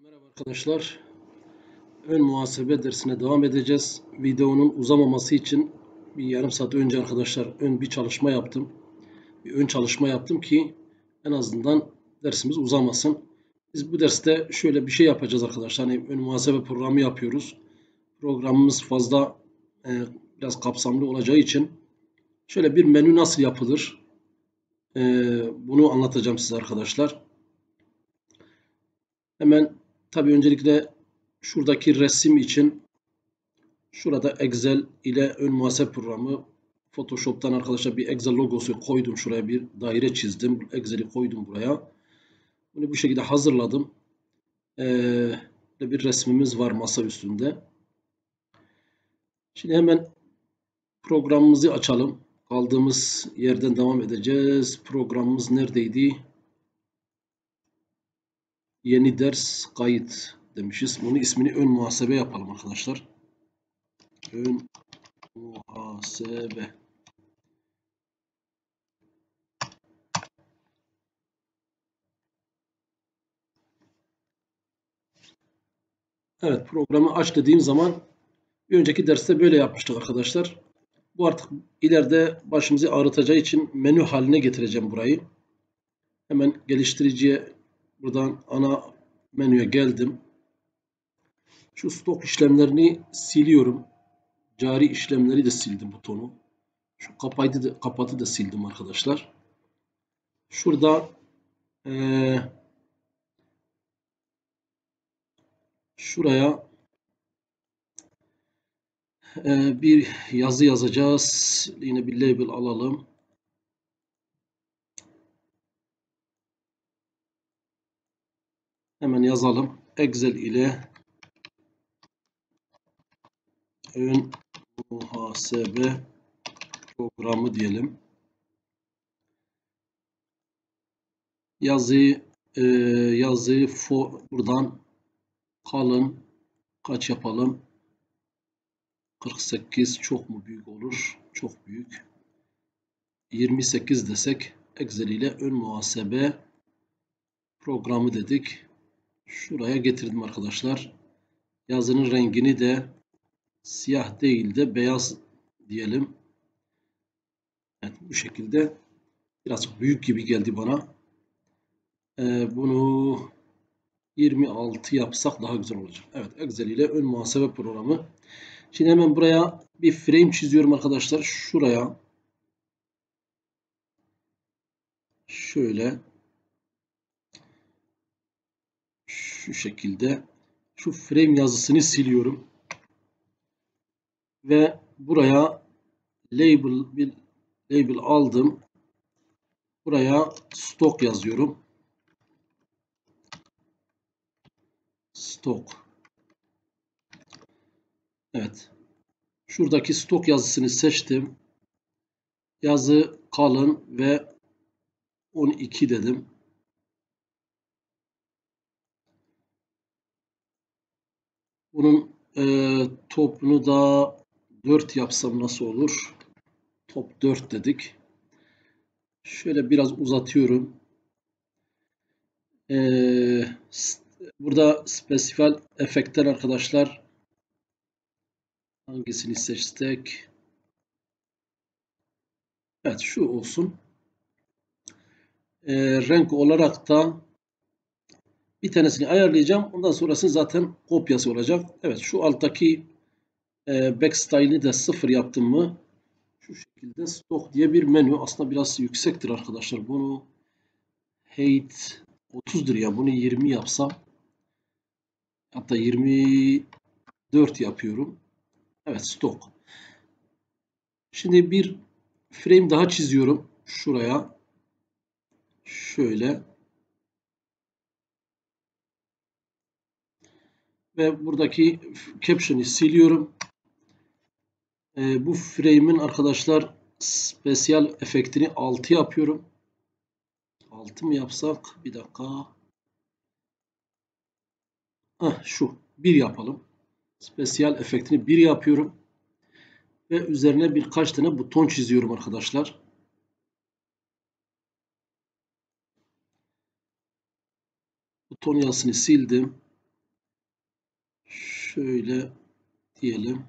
Merhaba arkadaşlar. Ön muhasebe dersine devam edeceğiz. Videonun uzamaması için bir yarım saat önce arkadaşlar bir çalışma yaptım. Bir ön çalışma yaptım ki en azından dersimiz uzamasın. Biz bu derste şöyle bir şey yapacağız arkadaşlar. Hani ön muhasebe programı yapıyoruz. Programımız fazla biraz kapsamlı olacağı için şöyle bir menü nasıl yapılır? Bunu anlatacağım size arkadaşlar. Hemen tabii öncelikle şuradaki resim için şurada Excel ile ön muhasebe programı Photoshop'tan arkadaşlar bir Excel logosu koydum. Şuraya bir daire çizdim. Excel'i koydum buraya. Bunu bu şekilde hazırladım. Bir resmimiz var masa üstünde. Şimdi hemen programımızı açalım. Kaldığımız yerden devam edeceğiz. Programımız neredeydi? Yeni ders kayıt demişiz. Bunun ismini ön muhasebe yapalım arkadaşlar. Ön muhasebe. Evet, programı aç dediğim zaman bir önceki derste böyle yapmıştık arkadaşlar. Bu artık ileride başımızı ağrıtacağı için menü haline getireceğim burayı. Hemen geliştiriciye buradan ana menüye geldim. Şu stok işlemlerini siliyorum. Cari işlemleri de sildim butonu. Şu kapatı da sildim arkadaşlar. Şurada şuraya bir yazı yazacağız. Yine bir label alalım. Hemen yazalım. Excel ile ön muhasebe programı diyelim. Yazıyı buradan kalın kaç yapalım? 48 çok mu büyük olur? Çok büyük. 28 desek Excel ile ön muhasebe programı dedik. Şuraya getirdim arkadaşlar. Yazının rengini de siyah değil de beyaz diyelim. Evet, bu şekilde biraz büyük gibi geldi bana. Bunu 26 yapsak daha güzel olacak. Evet, Excel ile ön muhasebe programı. Şimdi hemen buraya bir frame çiziyorum arkadaşlar. Şuraya şöyle şu şekilde şu frame yazısını siliyorum. Ve buraya bir label aldım. Buraya stok yazıyorum. Stok. Evet. Şuradaki stok yazısını seçtim. Yazı kalın ve 12 dedim. Bunun topunu da 4 yapsam nasıl olur? Top 4 dedik. Şöyle biraz uzatıyorum. Burada spesifal efektler arkadaşlar. Hangisini seçsek? Evet, şu olsun. Renk olarak da bir tanesini ayarlayacağım. Ondan sonrası zaten kopyası olacak. Evet, şu alttaki backstyle'i de 0 yaptım mı? Şu şekilde stok diye bir menü. Aslında biraz yüksektir arkadaşlar. Bunu height 30'dur ya. Bunu 20 yapsam. Hatta 24 yapıyorum. Evet, stok. Şimdi bir frame daha çiziyorum. Şuraya. Şöyle. Ve buradaki caption'ı siliyorum. Bu frame'in arkadaşlar spesiyal efektini 6 yapıyorum. 6 mı yapsak? Bir dakika. Şu. 1 yapalım. Spesiyal efektini 1 yapıyorum. Ve üzerine birkaç tane buton çiziyorum arkadaşlar. Buton yazısını sildim. şöyle diyelim.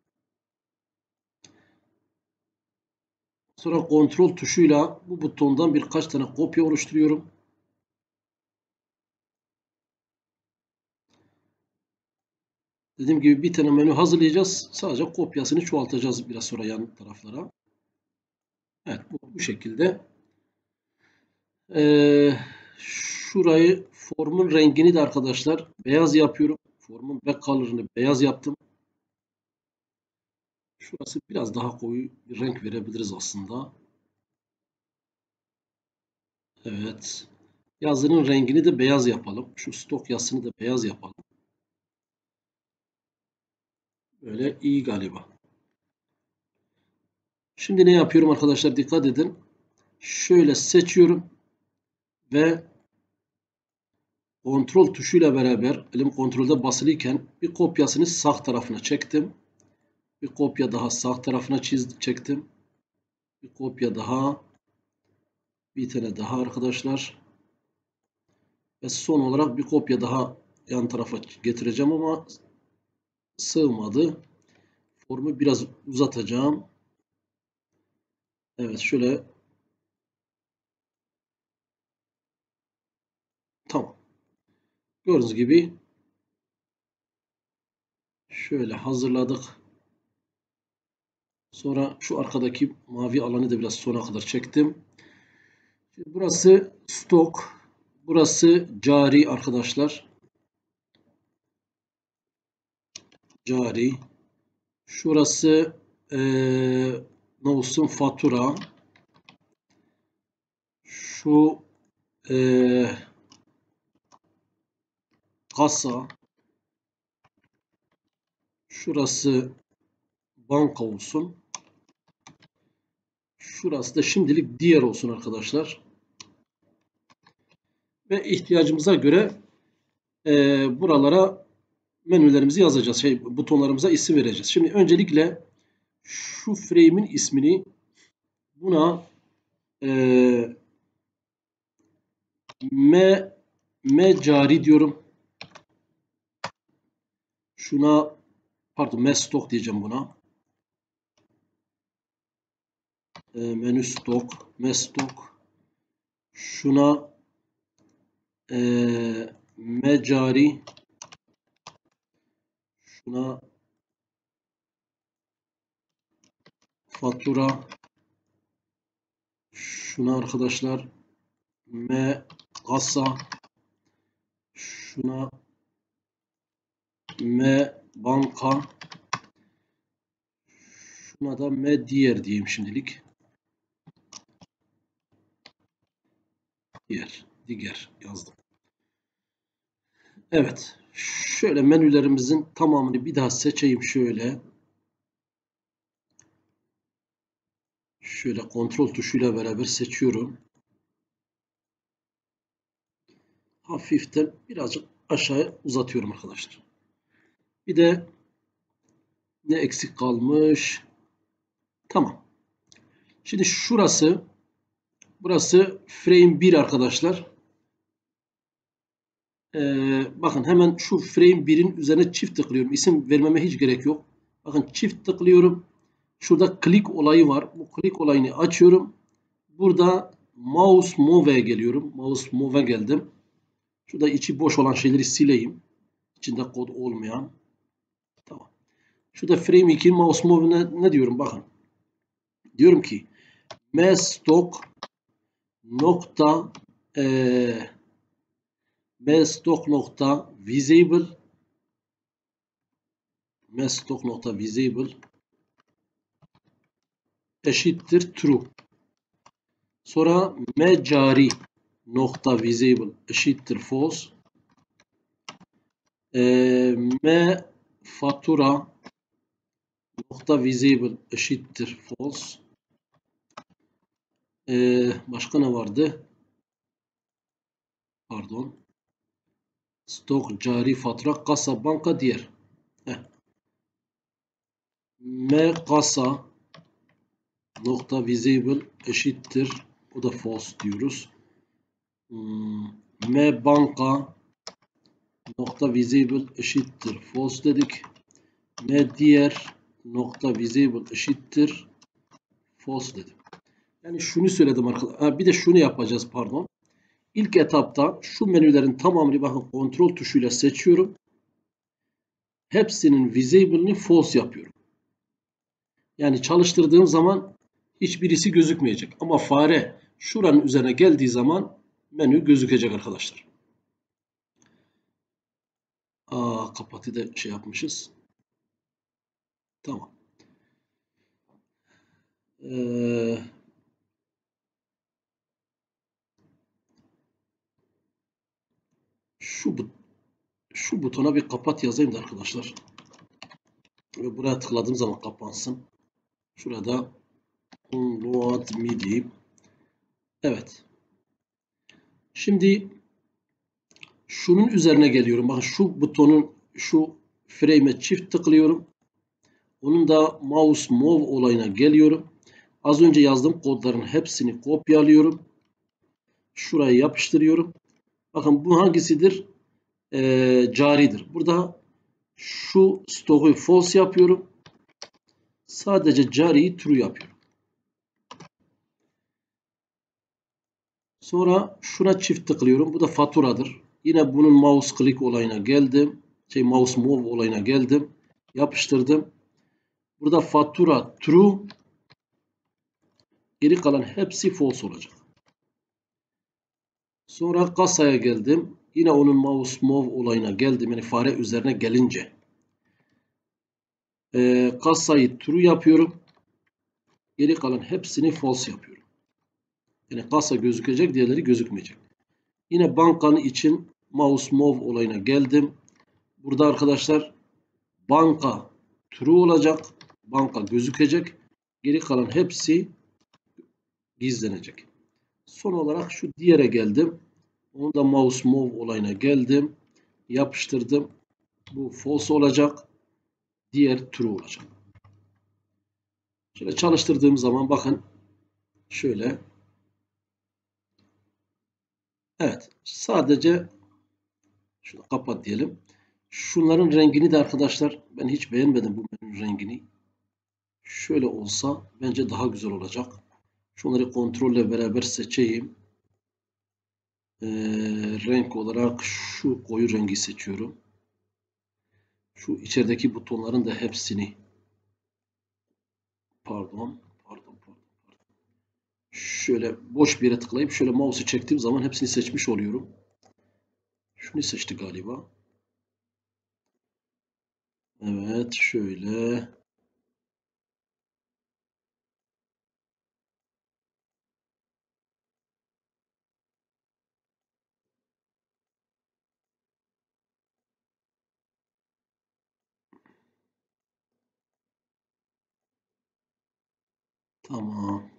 Sonra kontrol tuşuyla bu butondan birkaç tane kopya oluşturuyorum. Dediğim gibi bir tane menü hazırlayacağız. Sadece kopyasını çoğaltacağız biraz sonra yan taraflara. Evet, bu şekilde. Şurayı formun rengini de arkadaşlar beyaz yapıyorum. Formun back color'ını beyaz yaptım. Şurası biraz daha koyu bir renk verebiliriz aslında. Evet. Yazının rengini de beyaz yapalım. Şu stok yazısını da beyaz yapalım. Böyle iyi galiba. Şimdi ne yapıyorum arkadaşlar? Dikkat edin. Şöyle seçiyorum ve kontrol tuşuyla beraber elim kontrolde basılıyken bir kopyasını sağ tarafına çektim. Bir kopya daha sağ tarafına çektim. Bir kopya daha. Bir tane daha arkadaşlar. Ve son olarak bir kopya daha yan tarafa getireceğim ama sığmadı. Formu biraz uzatacağım. Evet, şöyle. Tamam. Gördüğünüz gibi şöyle hazırladık. Sonra şu arkadaki mavi alanı da biraz sona kadar çektim. Şimdi burası stok. Burası cari arkadaşlar. Cari. Şurası ne olsun? Fatura. Şu kasa. Şurası banka olsun. Şurası da şimdilik diğer olsun arkadaşlar. Ve ihtiyacımıza göre buralara menülerimizi yazacağız. Butonlarımıza isim vereceğiz. Şimdi öncelikle şu frame'in ismini buna m cari diyorum. Şuna pardon m stock diyeceğim buna. Menü stock, m stock. Şuna m cari. Şuna fatura. Şuna arkadaşlar m kasa. Şuna m banka. Şuna da m diğer diyeyim şimdilik. Diğer yazdım. Evet. Şöyle menülerimizin tamamını bir daha seçeyim şöyle. Şöyle kontrol tuşuyla beraber seçiyorum. Hafiften birazcık aşağıya uzatıyorum arkadaşlar. Bir de ne eksik kalmış? Tamam. Şimdi burası frame 1 arkadaşlar. Bakın hemen şu frame 1'in üzerine çift tıklıyorum. İsim vermeme hiç gerek yok. Bakın çift tıklıyorum. Şurada click olayı var. Bu click olayını açıyorum. Burada mouse move'e geliyorum. Mouse move'e geldim. Şurada içi boş olan şeyleri sileyim. İçinde kod olmayan. Tamam. Şurada frame 2 mouse move'e ne diyorum bakın. Diyorum ki mstock nokta mstock nokta visible mstock nokta visible eşittir true. Sonra mcari nokta visible eşittir false. M fatura nokta visible eşittir false. Başka ne vardı? Pardon. Stok, cari, fatura, kasa, banka, diğer. M kasa nokta visible eşittir. O da false diyoruz. M banka nokta visible eşittir false dedik. Ve diğer nokta visible eşittir false dedim. Yani şunu söyledim arkadaşlar. Bir de şunu yapacağız pardon. İlk etapta şu menülerin tamamını bakın kontrol tuşuyla seçiyorum. Hepsinin visible'ini false yapıyorum. Yani çalıştırdığım zaman hiçbirisi gözükmeyecek. Ama fare şuranın üzerine geldiği zaman menü gözükecek arkadaşlar. Kapatı da şey yapmışız. Tamam. Şu butona bir kapat yazayım da arkadaşlar. Ve buraya tıkladığım zaman kapansın. Şurada unload me diyeyim. Evet. Şimdi şunun üzerine geliyorum. Bakın şu butonun şu frame'e çift tıklıyorum. Onun da mouse move olayına geliyorum. Az önce yazdığım kodların hepsini kopyalıyorum. Şuraya yapıştırıyorum. Bakın bu hangisidir? Caridir. Burada şu stock'u false yapıyorum. Sadece cariyi true yapıyorum. Sonra şuna çift tıklıyorum. Bu da faturadır. Yine bunun mouse click olayına geldim. Mouse move olayına geldim. Yapıştırdım. Burada fatura true. Geri kalan hepsi false olacak. Sonra kasaya geldim. Yine onun mouse move olayına geldim. Yani fare üzerine gelince. Kasayı true yapıyorum. Geri kalan hepsini false yapıyorum. Yani kasa gözükecek, diğerleri gözükmeyecek. Yine bankanın için mouse move olayına geldim. Burada arkadaşlar banka true olacak. Banka gözükecek. Geri kalan hepsi gizlenecek. Son olarak şu diğere geldim. Onu da mouse move olayına geldim. Yapıştırdım. Bu false olacak. Diğer true olacak. Şöyle çalıştırdığım zaman bakın şöyle. Evet. Sadece şunu kapat diyelim. Şunların rengini de arkadaşlar ben hiç beğenmedim bu menü rengini. Şöyle olsa bence daha güzel olacak. Şunları kontrolle beraber seçeyim. Renk olarak şu koyu rengi seçiyorum. Şu içerideki butonların da hepsini pardon. Şöyle boş bir yere tıklayıp şöyle mouse'u çektiğim zaman hepsini seçmiş oluyorum. Şunu seçti galiba. Evet şöyle. Tamam.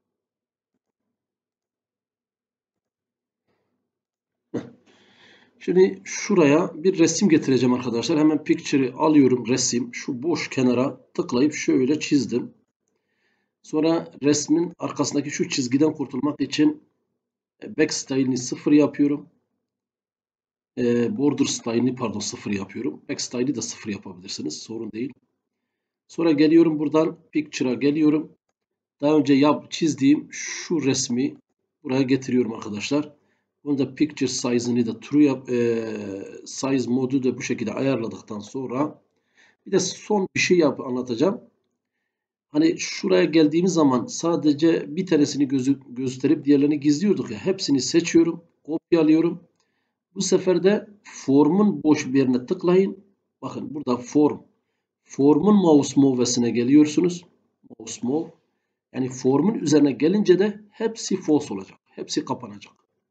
Şimdi şuraya bir resim getireceğim arkadaşlar. Hemen picture'ı alıyorum resim. Şu boş kenara tıklayıp şöyle çizdim. Sonra resmin arkasındaki şu çizgiden kurtulmak için back style'ini 0 yapıyorum. Border style'ini pardon 0 yapıyorum. Back style'i de 0 yapabilirsiniz. Sorun değil. Sonra geliyorum buradan picture'a geliyorum. Daha önce çizdiğim şu resmi buraya getiriyorum arkadaşlar. Bunu da picture size'ını da true yap, size modu da bu şekilde ayarladıktan sonra bir de son bir şey anlatacağım. Hani şuraya geldiğimiz zaman sadece bir tanesini gösterip diğerlerini gizliyorduk ya. Hepsini seçiyorum, kopyalıyorum. Bu sefer de form'un boş bir yerine tıklayın. Bakın burada form'un mouse move'sine geliyorsunuz. Mouse move. Yani form'un üzerine gelince de hepsi false olacak. Hepsi kapanacak.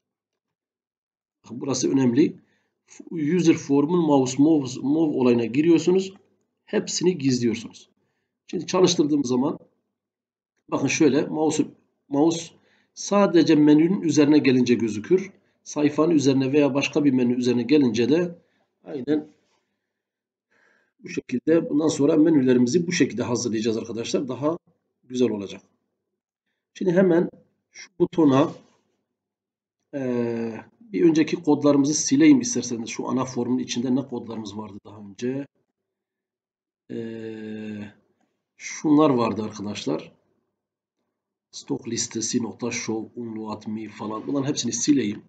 Burası önemli. User form'un mouse move olayına giriyorsunuz. Hepsini gizliyorsunuz. Şimdi çalıştırdığım zaman bakın şöyle mouse sadece menünün üzerine gelince gözükür. Sayfanın üzerine veya başka bir menü üzerine gelince de aynen bu şekilde bundan sonra menülerimizi bu şekilde hazırlayacağız arkadaşlar. Daha güzel olacak. Şimdi hemen şu butona Bir önceki kodlarımızı sileyim isterseniz. Şu ana formun içinde ne kodlarımız vardı daha önce? Şunlar vardı arkadaşlar. Stok listesi, nokta show, unload me falan. Bunların hepsini sileyim.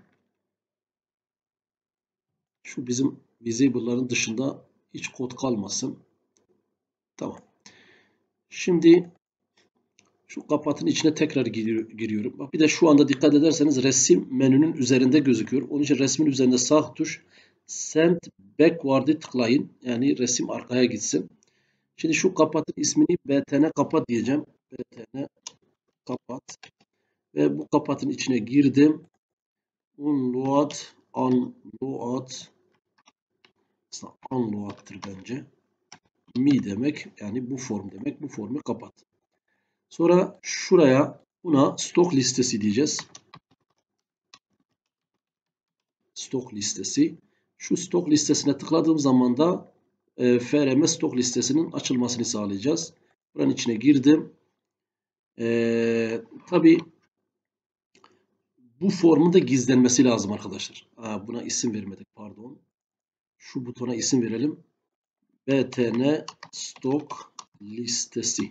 Şu bizim visible'ların dışında hiç kod kalmasın. Tamam. Şimdi şu kapatın içine tekrar giriyorum. Bak bir de şu anda dikkat ederseniz resim menünün üzerinde gözüküyor. Onun için resmin üzerinde sağ tuş Send Backward'ı tıklayın. Yani resim arkaya gitsin. Şimdi şu kapatın ismini btn kapat diyeceğim. Btn kapat. Ve bu kapatın içine girdim. Unload unload'tır bence. Me demek yani bu form demek. Bu formu kapat. Sonra şuraya buna stok listesi diyeceğiz. Stok listesi. Şu stok listesine tıkladığım zaman da FRM stok listesinin açılmasını sağlayacağız. Buranın içine girdim. Tabii bu formun da gizlenmesi lazım arkadaşlar. Buna isim vermedik pardon. Şu butona isim verelim. btn stok listesi.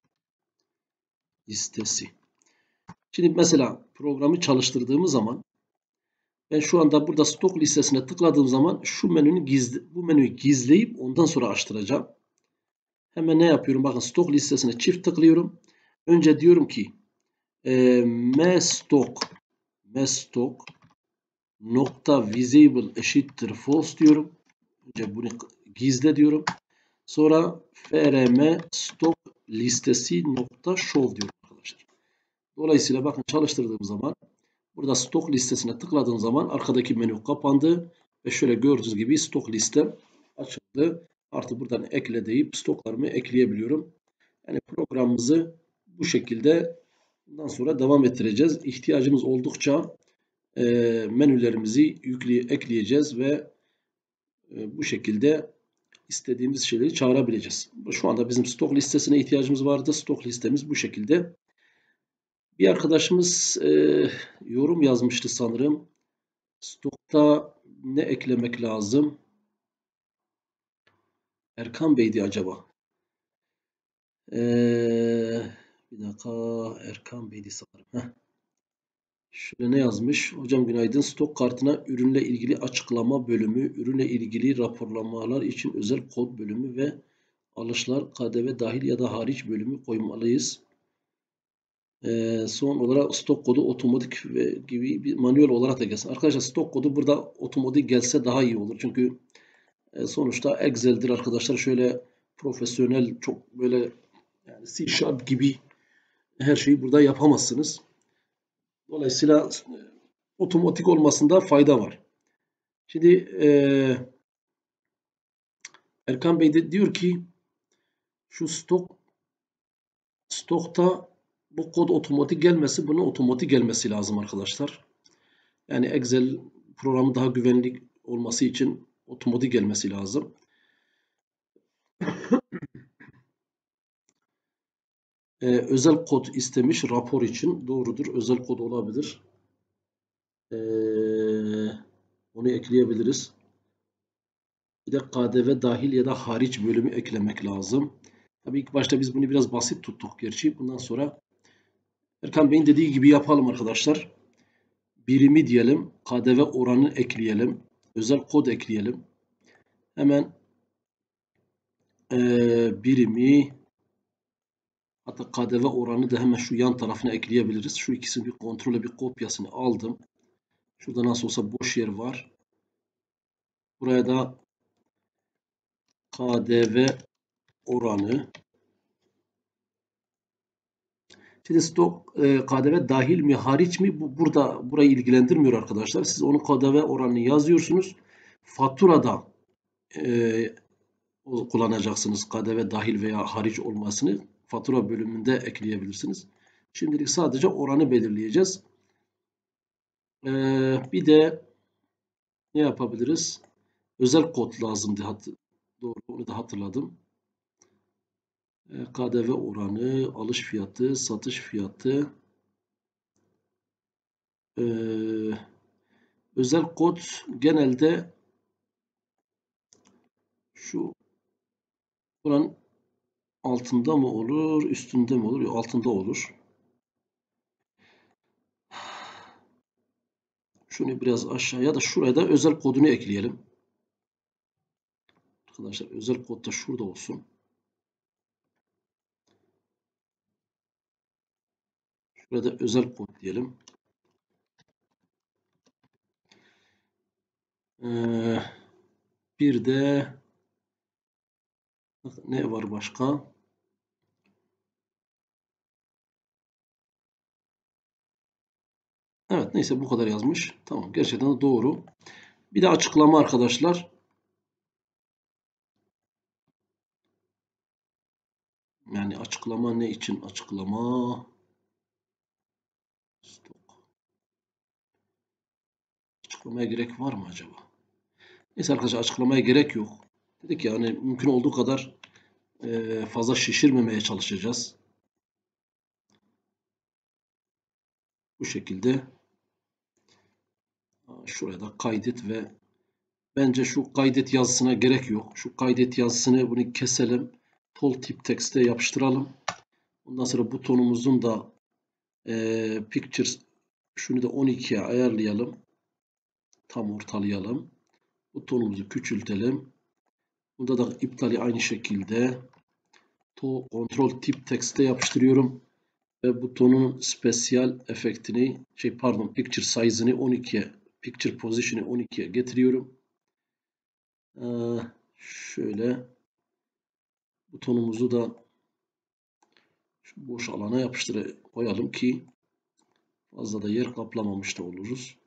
Şimdi mesela programı çalıştırdığımız zaman ben şu anda burada stok listesine tıkladığım zaman şu bu menüyü gizleyip ondan sonra açtıracağım. Hemen ne yapıyorum? Bakın stok listesine çift tıklıyorum. Önce diyorum ki mstok nokta visible eşittir false diyorum. Önce bunu gizle diyorum. Sonra frm stok listesi nokta show diyorum arkadaşlar. Dolayısıyla bakın çalıştırdığım zaman burada stok listesine tıkladığım zaman arkadaki menü kapandı ve şöyle gördüğünüz gibi stok listem açıldı. Artık buradan ekle deyip stoklarımı ekleyebiliyorum. Yani programımızı bu şekilde bundan sonra devam ettireceğiz. İhtiyacımız oldukça menülerimizi ekleyeceğiz ve bu şekilde istediğimiz şeyleri çağırabileceğiz. Şu anda bizim stok listesine ihtiyacımız vardı. Stok listemiz bu şekilde. Bir arkadaşımız yorum yazmıştı sanırım. Stokta ne eklemek lazım? Erkan Bey'di acaba? Bir dakika. Erkan Bey'di sanırım. Heh. Şöyle ne yazmış? Hocam günaydın. Stok kartına ürünle ilgili açıklama bölümü, ürünle ilgili raporlamalar için özel kod bölümü ve alışlar KDV dahil ya da hariç bölümü koymalıyız. Son olarak stok kodu otomatik ve gibi bir manuel olarak da gelsin. Arkadaşlar stok kodu burada otomatik gelse daha iyi olur. Çünkü sonuçta Excel'dir arkadaşlar. Şöyle profesyonel çok böyle yani C# gibi her şeyi burada yapamazsınız. Dolayısıyla otomatik olmasında fayda var. Şimdi Erkan Bey de diyor ki şu stokta bu kod otomatik gelmesi, bunun otomatik gelmesi lazım arkadaşlar. Yani Excel programı daha güvenli olması için otomatik gelmesi lazım. Özel kod istemiş rapor için. Doğrudur. Özel kod olabilir. Onu ekleyebiliriz. Bir de KDV dahil ya da hariç bölümü eklemek lazım. Tabii ilk başta biz bunu biraz basit tuttuk gerçi. Bundan sonra Erkan Bey'in dediği gibi yapalım arkadaşlar. Birimi diyelim. KDV oranı ekleyelim. Özel kod ekleyelim. Hemen birimi hatta KDV oranı da hemen şu yan tarafına ekleyebiliriz. Şu ikisini bir kontrole bir kopyasını aldım. Şurada nasıl olsa boş yer var. Buraya da KDV oranı. Şimdi stok KDV dahil mi hariç mi burada burayı ilgilendirmiyor arkadaşlar. Siz onun KDV oranını yazıyorsunuz. Faturada kullanacaksınız KDV dahil veya hariç olmasını. Fatura bölümünde ekleyebilirsiniz. Şimdilik sadece oranı belirleyeceğiz. Bir de ne yapabiliriz? Özel kod lazımdı. Doğru, onu da hatırladım. KDV oranı, alış fiyatı, satış fiyatı, özel kod genelde şu buranın altında mı olur, üstünde mi olur? Yok, altında olur. Şunu biraz aşağıya da şuraya da özel kodunu ekleyelim. Arkadaşlar özel kod da şurada olsun. Şurada özel kod diyelim. Bir de ne var başka? Evet, neyse bu kadar yazmış. Tamam, gerçekten de doğru. Bir de açıklama arkadaşlar. Yani açıklama ne için açıklama? Stok. Açıklamaya gerek var mı acaba? Neyse arkadaşlar açıklamaya gerek yok. Dedik ya hani mümkün olduğu kadar fazla şişirmemeye çalışacağız. Bu şekilde şuraya da kaydet ve bence şu kaydet yazısına gerek yok. Şu kaydet yazısını bunu keselim. Tooltip text'e yapıştıralım. Ondan sonra butonumuzun da pictures şunu da 12'ye ayarlayalım. Tam ortalayalım. Butonumuzu küçültelim. Bunda da iptali aynı şekilde Ctrl Tip Text'e yapıştırıyorum. Ve butonun special efektini picture size'ını 12'ye picture position'ı 12'ye getiriyorum. Şöyle butonumuzu da şu boş alana koyalım ki fazla da yer kaplamamış da oluruz.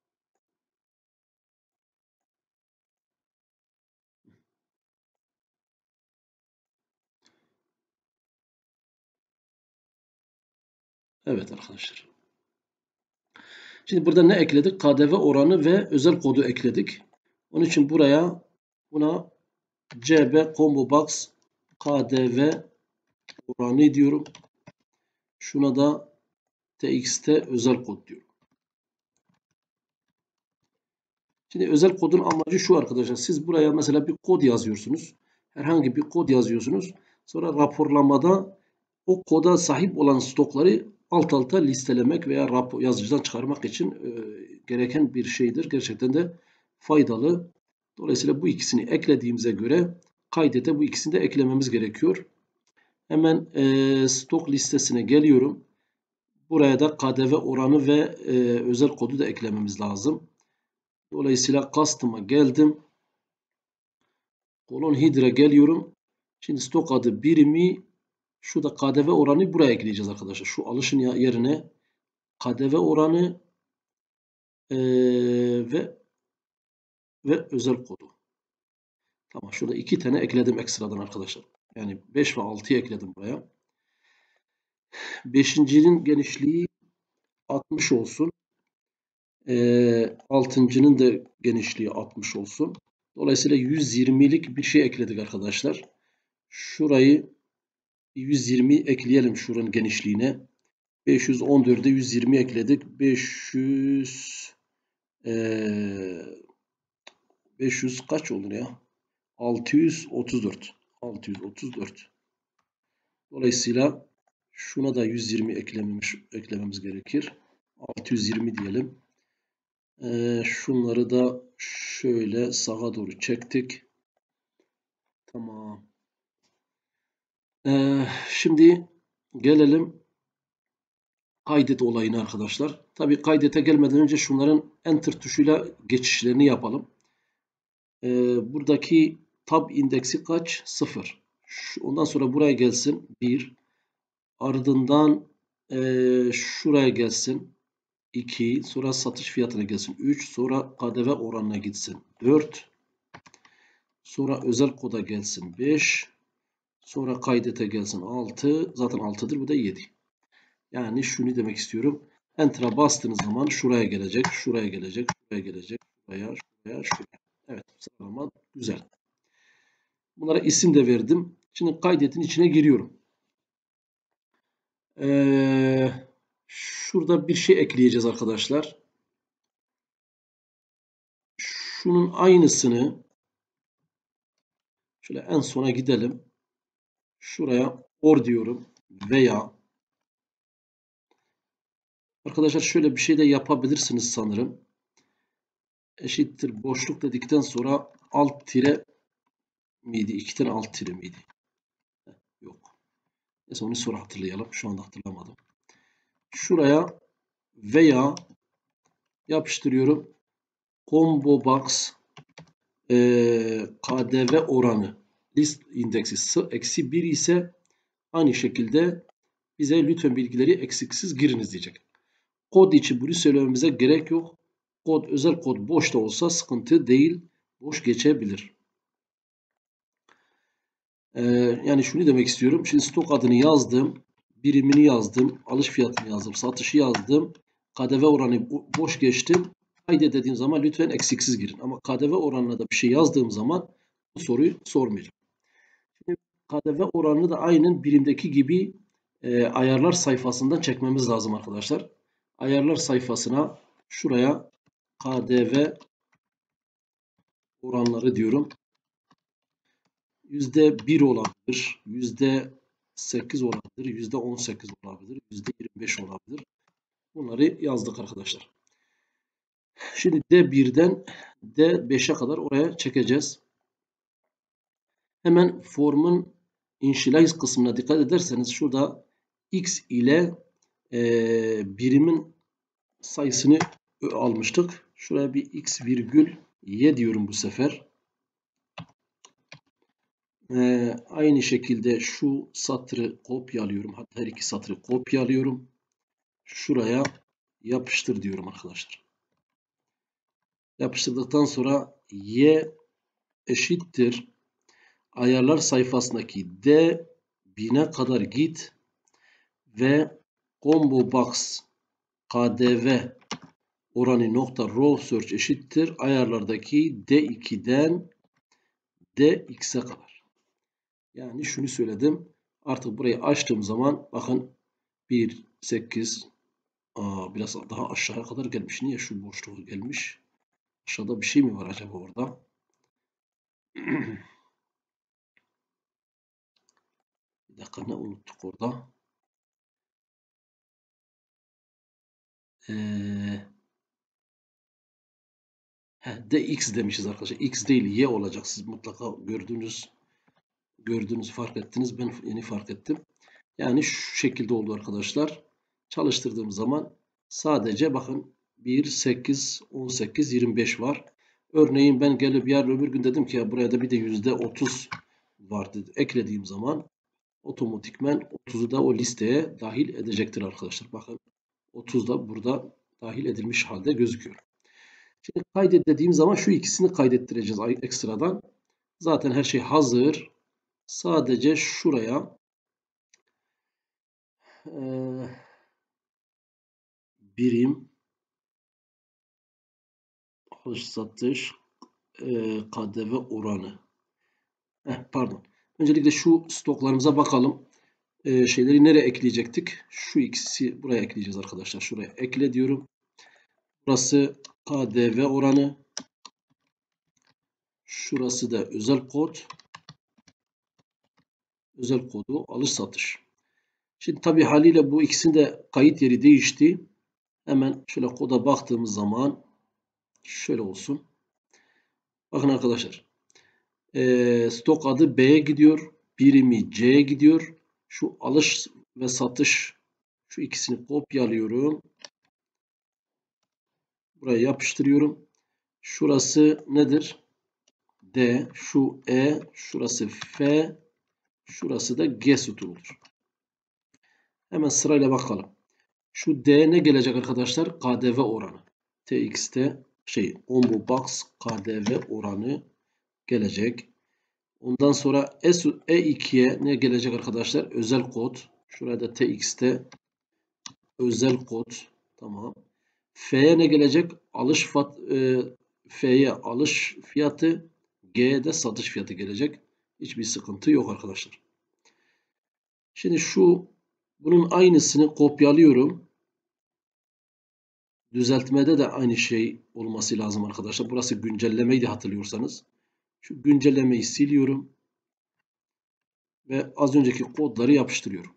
Evet arkadaşlar. Şimdi burada ne ekledik? KDV oranı ve özel kodu ekledik. Onun için buna CB Combo Box KDV oranı diyorum. Şuna da TXT özel kod diyorum. Şimdi özel kodun amacı şu arkadaşlar. Siz buraya mesela bir kod yazıyorsunuz. Herhangi bir kod yazıyorsunuz. Sonra raporlamada o koda sahip olan stokları alt alta listelemek veya yazıcıdan çıkarmak için gereken bir şeydir. Gerçekten de faydalı. Dolayısıyla bu ikisini eklediğimize göre kaydete bu ikisini de eklememiz gerekiyor. Hemen stok listesine geliyorum. Buraya da KDV oranı ve özel kodu da eklememiz lazım. Dolayısıyla custom'a geldim. Kolon hidra geliyorum. Şimdi stok adı birimi şu da KDV oranı buraya ekleyeceğiz arkadaşlar. Şu alışın yerine KDV oranı ve özel kodu. Tamam, şurada 2 tane ekledim ekstradan arkadaşlar. Yani 5 ve 6'yı ekledim buraya. 5.'nin genişliği 60 olsun. 6.'nın da genişliği 60 olsun. Dolayısıyla 120'lik bir şey ekledik arkadaşlar. Şurayı 120 ekleyelim şuranın genişliğine. 514'e 120 ekledik. 500 kaç olur ya? 634. 634. Dolayısıyla şuna da 120 eklememiz gerekir. 620 diyelim. Şunları da şöyle sağa doğru çektik. Tamam. Şimdi gelelim kaydet olayına arkadaşlar. Tabii kaydete gelmeden önce şunların enter tuşuyla geçişlerini yapalım. Buradaki tab indeksi kaç? 0. Ondan sonra buraya gelsin 1. Ardından şuraya gelsin 2. Sonra satış fiyatına gelsin 3. Sonra KDV oranına gitsin 4. Sonra özel koda gelsin 5. Sonra kaydete gelsin 6. Zaten 6'dır, bu da 7. Yani şunu demek istiyorum. Enter'a bastığınız zaman şuraya gelecek, şuraya gelecek, şuraya gelecek, şuraya. Evet, sıralama güzel. Bunlara isim de verdim. Şimdi kaydetin içine giriyorum. Şurada bir şey ekleyeceğiz arkadaşlar. şunun aynısını şöyle en sona gidelim. Şuraya or diyorum veya arkadaşlar şöyle bir şey de yapabilirsiniz sanırım. Eşittir boşluk dedikten sonra alt tire miydi? 2 tane alt tire miydi? Yok. Neyse onu sonra hatırlayalım. Şu anda hatırlamadım. Şuraya veya yapıştırıyorum. Combo box KDV oranı list indeksi eksi 1 ise aynı şekilde bize lütfen bilgileri eksiksiz giriniz diyecek. Kod içi bunu söylememize gerek yok. Özel kod boş da olsa sıkıntı değil. Boş geçebilir. Yani şunu demek istiyorum. Şimdi stok adını yazdım. Birimini yazdım. Alış fiyatını yazdım. Satışı yazdım. KDV oranı boş geçtim. Kaydet dediğim zaman lütfen eksiksiz girin. Ama KDV oranına da bir şey yazdığım zaman bu soruyu sormayacağım. Şimdi KDV oranını da aynen birimdeki gibi ayarlar sayfasından çekmemiz lazım arkadaşlar. Ayarlar sayfasına şuraya KDV oranları diyorum. %1 olabilir, %8 olabilir, %18 olabilir, %25 olabilir. Bunları yazdık arkadaşlar. Şimdi D1'den D5'e kadar oraya çekeceğiz. Hemen formun initialize kısmına dikkat ederseniz şurada x ile birimin sayısını almıştık. Şuraya bir x virgül y diyorum bu sefer. Aynı şekilde şu satırı kopyalıyorum. Hatta her iki satırı kopyalıyorum. Şuraya yapıştır diyorum arkadaşlar. Yapıştırdıktan sonra y eşittir. Ayarlar sayfasındaki D 1000'e kadar git ve combo box KDV oranı nokta row search eşittir. Ayarlardaki D2'den DX'e kadar. Yani şunu söyledim. Artık burayı açtığım zaman bakın 1, 8, biraz daha aşağıya kadar gelmiş. Niye şu boşluğu gelmiş? Aşağıda bir şey mi var acaba orada? Bir dakika ne unuttuk orada? DX demişiz arkadaşlar. X değil Y olacak. Siz mutlaka gördünüz, fark ettiniz. Ben yeni fark ettim. Yani şu şekilde oldu arkadaşlar. Çalıştırdığım zaman sadece bakın 1, 8, 18, 25 var. Örneğin ben gelip yarın öbür gün dedim ki ya buraya da bir de %30 var dedi. Eklediğim zaman otomatikmen 30'u da o listeye dahil edecektir arkadaşlar. Bakın 30 da burada dahil edilmiş halde gözüküyor. Şimdi kaydet dediğim zaman şu ikisini kaydettireceğiz ekstradan. Zaten her şey hazır. Sadece şuraya birim alış satış KDV oranı. Pardon. Öncelikle şu stoklarımıza bakalım. Şeyleri nereye ekleyecektik? Şu ikisi buraya ekleyeceğiz arkadaşlar. Şuraya ekle diyorum. Burası KDV oranı. Şurası da özel kod. Özel kodu alış satış. Şimdi tabii haliyle bu ikisinin de kayıt yeri değişti. Hemen şöyle koda baktığımız zaman şöyle olsun. Bakın arkadaşlar. Stok adı B'ye gidiyor. Birimi C'ye gidiyor. Şu alış ve satış şu ikisini kopyalıyorum. Buraya yapıştırıyorum. Şurası nedir? D. Şu E. Şurası F. Şurası da G sütunudur. Hemen sırayla bakalım. Şu D ne gelecek arkadaşlar? KDV oranı. TX'te combo box KDV oranı gelecek. Ondan sonra E2'ye ne gelecek arkadaşlar? Özel kod. Şurada TX'te özel kod. Tamam. F'ye ne gelecek? F'ye alış fiyatı. G'ye de satış fiyatı gelecek. Hiçbir sıkıntı yok arkadaşlar. Şimdi bunun aynısını kopyalıyorum. Düzeltmede de aynı şey olması lazım arkadaşlar. Burası güncellemeyi de hatırlıyorsanız. Şu güncellemeyi siliyorum ve az önceki kodları yapıştırıyorum.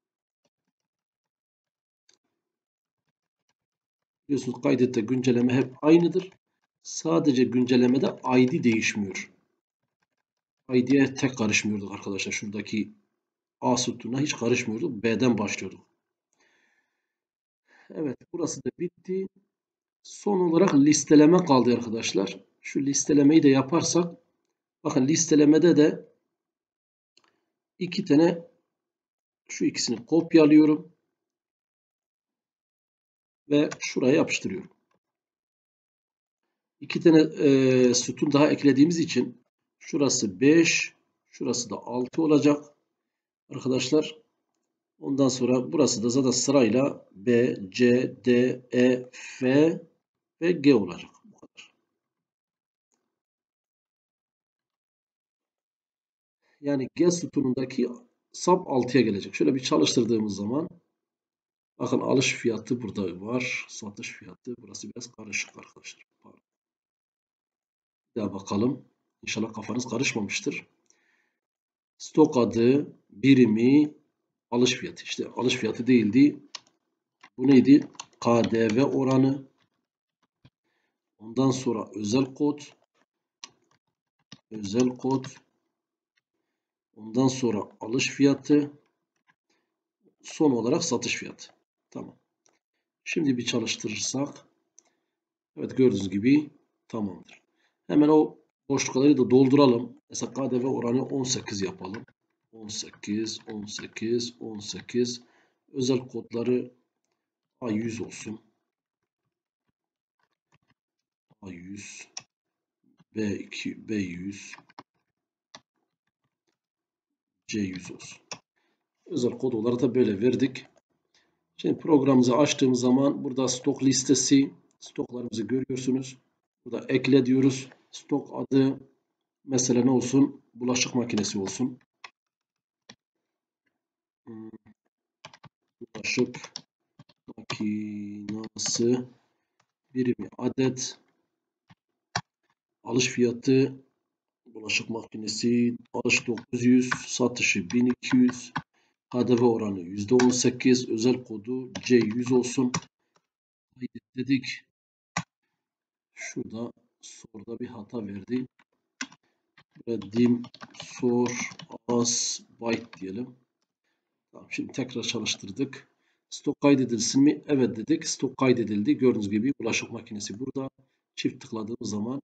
Biliyorsunuz kaydette güncelleme hep aynıdır. Sadece güncellemede ID değişmiyor. ID'ye tek karışmıyorduk arkadaşlar. Şuradaki A sütununa hiç karışmıyorduk. B'den başlıyorduk. Evet, burası da bitti. Son olarak listeleme kaldı arkadaşlar. Şu listelemeyi de yaparsak, bakın listelemede de iki tane, şu ikisini kopyalıyorum ve şuraya yapıştırıyorum. İki tane sütun daha eklediğimiz için şurası 5, şurası da 6 olacak arkadaşlar. Ondan sonra burası da zaten sırayla B, C, D, E, F ve G olacak. Bu kadar. Yani G sütunundaki sub 6'ya gelecek. Şöyle bir çalıştırdığımız zaman bakın alış fiyatı burada var. Satış fiyatı. Burası biraz karışık arkadaşlar. Pardon. Bir daha bakalım. İnşallah kafanız karışmamıştır. Stok adı, birimi, alış fiyatı. İşte alış fiyatı değildi. Bu neydi? KDV oranı. Ondan sonra özel kod. Özel kod. Ondan sonra alış fiyatı. Son olarak satış fiyatı. Tamam. Şimdi bir çalıştırırsak. Evet, gördüğünüz gibi tamamdır. Hemen o boşlukları da dolduralım. Mesela KDV oranı 18 yapalım. 18, 18, 18. Özel kodları A100 olsun. A100, B2, B100, C100 olsun. Özel kod olarak da böyle verdik. Şimdi programımızı açtığımız zaman burada stok listesi, stoklarımızı görüyorsunuz. Burada ekle diyoruz. Stok adı mesela ne olsun? Bulaşık makinesi olsun. Bulaşık makinesi birimi adet. Alış fiyatı bulaşık makinesi alış 900, satışı 1200. KDV oranı %18. Özel kodu C100 olsun. Dedik. Şurada soruda bir hata verdi. Dim sor as byte diyelim. Tamam, şimdi tekrar çalıştırdık. Stok kaydedilsin mi? Evet dedik. Stok kaydedildi. Gördüğünüz gibi bulaşık makinesi burada. Çift tıkladığımız zaman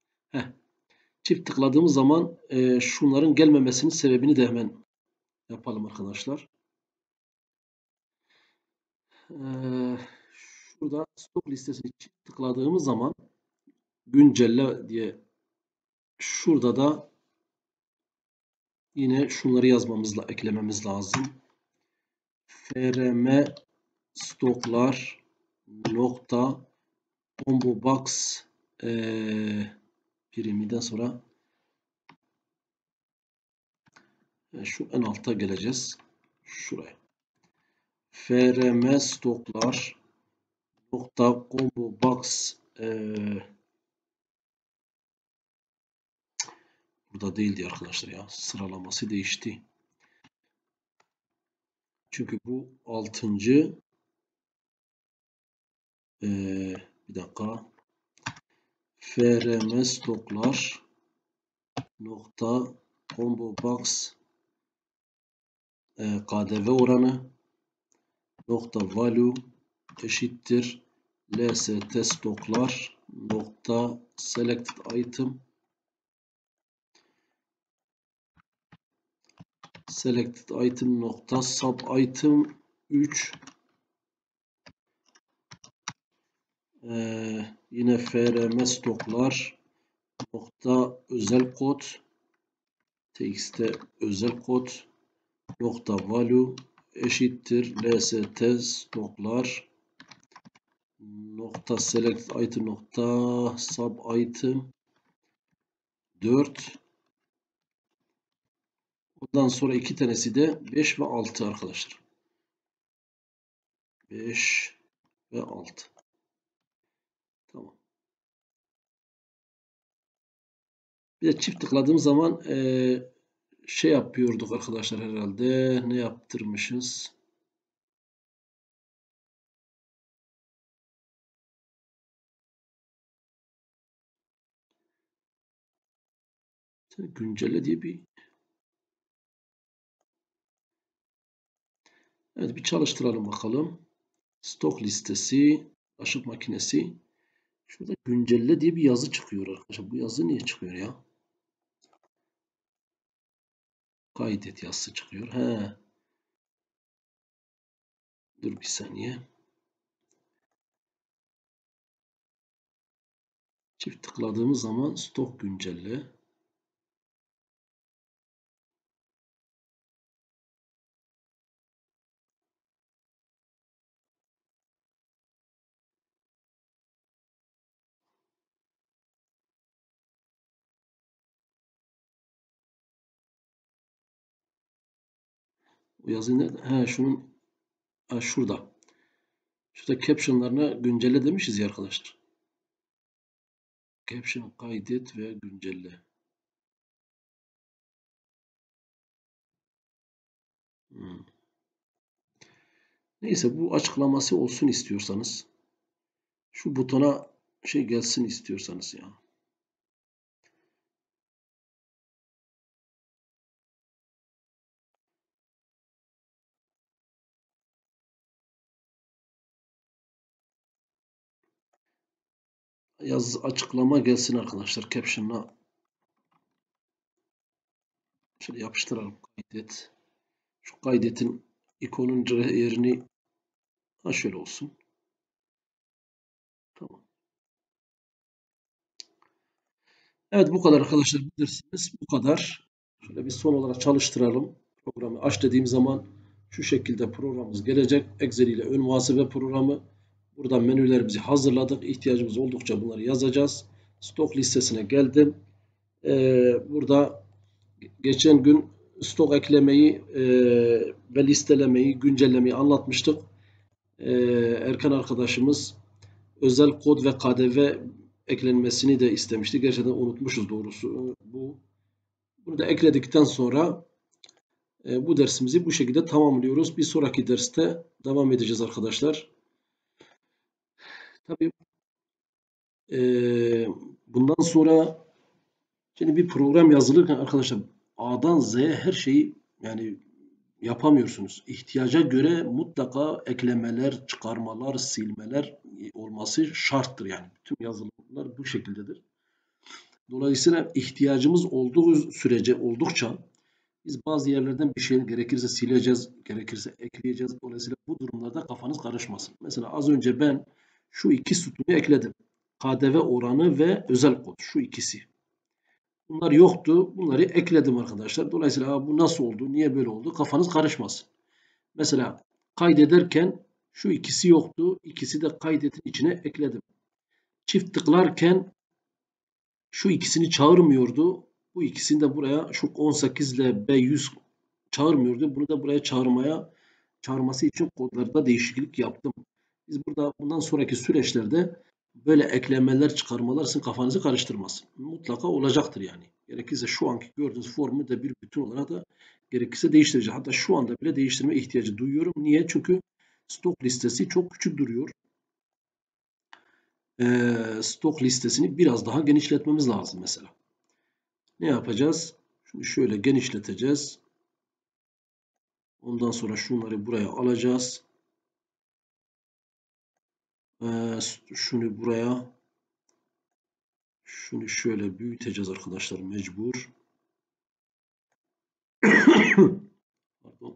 şunların gelmemesinin sebebini de hemen yapalım arkadaşlar. Şurada stok listesini çift tıkladığımız zaman güncelle diye şurada da yine şunları yazmamızla eklememiz lazım. frm stoklar nokta combo box biriminden sonra şu en alta geleceğiz. Şuraya. frm stoklar nokta combo box burada değildi arkadaşlar ya. Sıralaması değişti. Çünkü bu 6. Bir dakika. frm stoklar nokta combo box KDV oranı nokta value eşittir lst stoklar nokta selected item selected item nokta sub item 3 yine frm stoklar nokta özel kod txt özel kod nokta value eşittir lst stoklar nokta select item nokta sub item 4. Ondan sonra iki tanesi de 5 ve 6 arkadaşlar. 5 ve 6. Bir de çift tıkladığım zaman şey yapıyorduk arkadaşlar herhalde. Ne yaptırmışız? Güncelle diye bir, evet, bir çalıştıralım bakalım. Stok listesi, bulaşık makinesi. Şurada güncelle diye bir yazı çıkıyor arkadaşlar. Bu yazı niye çıkıyor ya? Kaydet yazısı çıkıyor. He, dur bir saniye. Çift tıkladığımız zaman stok güncelle. O yazı nerede? He, şunun, ha, şurada. Şurada caption'larına güncelle demişiz ya arkadaşlar. Caption kaydet ve güncelle. Hmm. Neyse, bu açıklaması olsun istiyorsanız. Şu butona şey gelsin istiyorsanız ya. Yaz açıklama gelsin arkadaşlar. Caption'la şöyle yapıştıralım. Kaydet. Şu kaydetin ikonun yerini, ha, şöyle olsun. Tamam. Evet, bu kadar arkadaşlar, bilirsiniz. Bu kadar. Şöyle bir son olarak çalıştıralım. Programı aç dediğim zaman şu şekilde programımız gelecek. Excel ile ön muhasebe programı. Buradan menülerimizi hazırladık. İhtiyacımız oldukça bunları yazacağız. Stok listesine geldim. Burada geçen gün stok eklemeyi ve listelemeyi, güncellemeyi anlatmıştık. Erkan arkadaşımız özel kod ve KDV eklenmesini de istemişti. Gerçekten unutmuşuz doğrusu bu. Bunu da ekledikten sonra bu dersimizi bu şekilde tamamlıyoruz. Bir sonraki derste devam edeceğiz arkadaşlar. Tabii e, bundan sonra şimdi bir program yazılırken arkadaşlar A'dan Z'ye her şeyi yani yapamıyorsunuz. İhtiyaca göre mutlaka eklemeler, çıkarmalar, silmeler olması şarttır yani. Tüm yazılımlar bu şekildedir. Dolayısıyla ihtiyacımız olduğu sürece oldukça biz bazı yerlerden bir şey gerekirse sileceğiz, gerekirse ekleyeceğiz. Dolayısıyla bu durumlarda kafanız karışmasın. Mesela az önce ben şu iki sütunu ekledim. KDV oranı ve özel kod. Şu ikisi. Bunlar yoktu. Bunları ekledim arkadaşlar. Dolayısıyla bu nasıl oldu, niye böyle oldu? Kafanız karışmasın. Mesela kaydederken şu ikisi yoktu. İkisi de kaydetin içine ekledim. Çift tıklarken şu ikisini çağırmıyordu. Bu ikisini de buraya şu 18 ile B100 çağırmıyordu. Bunu da buraya çağırması için kodlarda değişiklik yaptım. Biz burada bundan sonraki süreçlerde böyle eklemeler, çıkarmalar sizin kafanızı karıştırmaz. Mutlaka olacaktır yani. Gerekirse şu anki gördüğünüz formu da bir bütün olarak da gerekirse değiştireceğim. Hatta şu anda bile değiştirme ihtiyacı duyuyorum. Niye? Çünkü stok listesi çok küçük duruyor. Stok listesini biraz daha genişletmemiz lazım mesela. Ne yapacağız? Şunu şöyle genişleteceğiz. Ondan sonra şunları buraya alacağız. Şunu buraya, şunu şöyle büyüteceğiz arkadaşlar mecbur. Pardon.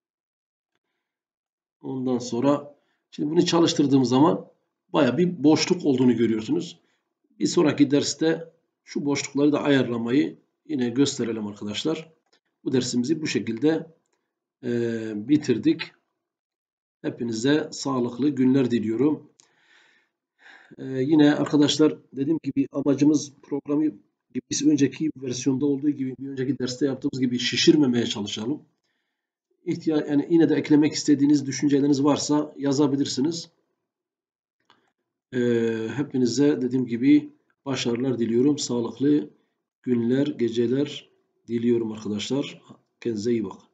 Ondan sonra şimdi bunu çalıştırdığım zaman baya bir boşluk olduğunu görüyorsunuz. Bir sonraki derste şu boşlukları da ayarlamayı yine gösterelim arkadaşlar. Bu dersimizi bu şekilde bitirdik. Hepinize sağlıklı günler diliyorum. Yine arkadaşlar dediğim gibi amacımız programı gibi önceki versiyonda olduğu gibi bir önceki derste yaptığımız gibi şişirmemeye çalışalım. Yani yine de eklemek istediğiniz düşünceleriniz varsa yazabilirsiniz. Hepinize dediğim gibi başarılar diliyorum. Sağlıklı günler, geceler diliyorum arkadaşlar. Kendinize iyi bakın.